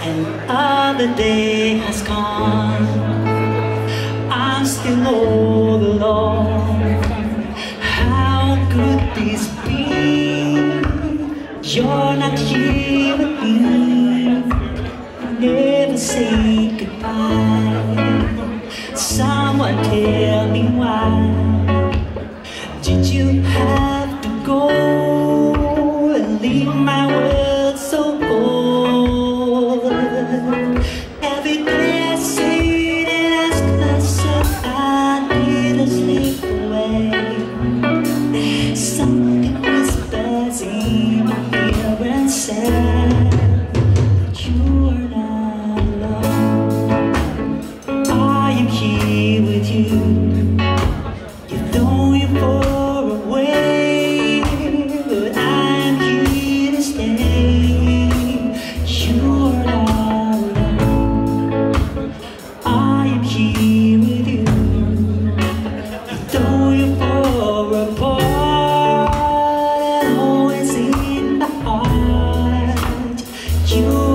Another day has gone, I'm still all alone. How could this be? You're not here with me. Never say goodbye. Someone tell me why did you have to go and leave my world so cold? Every day I sit and ask myself, I didn't slip away. Something whispers in my ear and said that you are not alone. I am here with you. You know you're far away, but I'm here to stay. You are not alone. I am here with you. You know you're far apart, and always in my heart. You